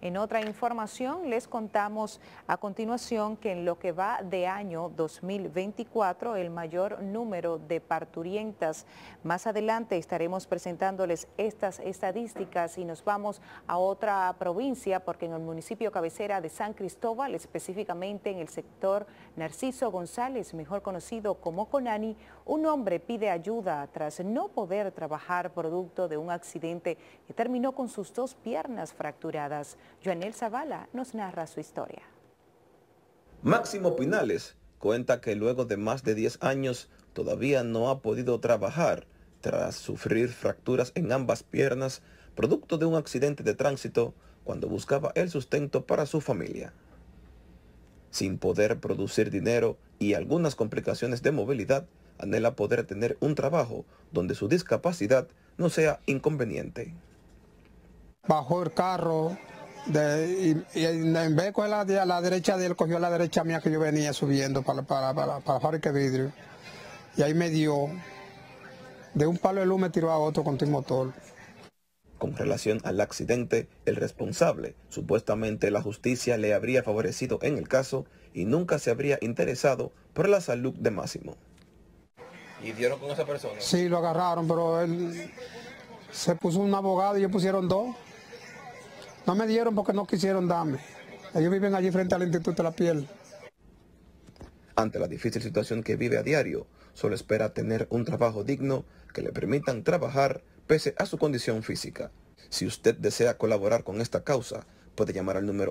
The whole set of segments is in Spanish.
En otra información, les contamos a continuación que en lo que va de año 2024, el mayor número de parturientas. Más adelante estaremos presentándoles estas estadísticas y nos vamos a otra provincia porque en el municipio cabecera de San Cristóbal, específicamente en el sector Narciso González, mejor conocido como Conani, un hombre pide ayuda tras no poder trabajar producto de un accidente que terminó con sus dos piernas fracturadas. Joanel Zavala nos narra su historia. Máximo Pinales cuenta que luego de más de 10 años todavía no ha podido trabajar tras sufrir fracturas en ambas piernas producto de un accidente de tránsito cuando buscaba el sustento para su familia. Sin poder producir dinero y algunas complicaciones de movilidad, anhela poder tener un trabajo donde su discapacidad no sea inconveniente. Bajó el carro y en vez de coger a la derecha de él, cogió a la derecha mía que yo venía subiendo para la fábrica de vidrio. Y ahí me dio, de un palo de luz me tiró a otro con el motor. Con relación al accidente, el responsable, supuestamente la justicia le habría favorecido en el caso y nunca se habría interesado por la salud de Máximo. ¿Y dieron con esa persona? Sí, lo agarraron, pero él se puso un abogado y ellos pusieron dos. No me dieron porque no quisieron darme. Ellos viven allí frente al Instituto de la Piel. Ante la difícil situación que vive a diario, solo espera tener un trabajo digno que le permitan trabajar pese a su condición física. Si usted desea colaborar con esta causa, puede llamar al número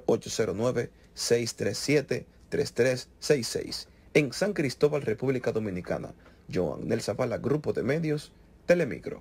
809-637-3366 en San Cristóbal, República Dominicana. Joanel Zavala, Grupo de Medios, Telemicro.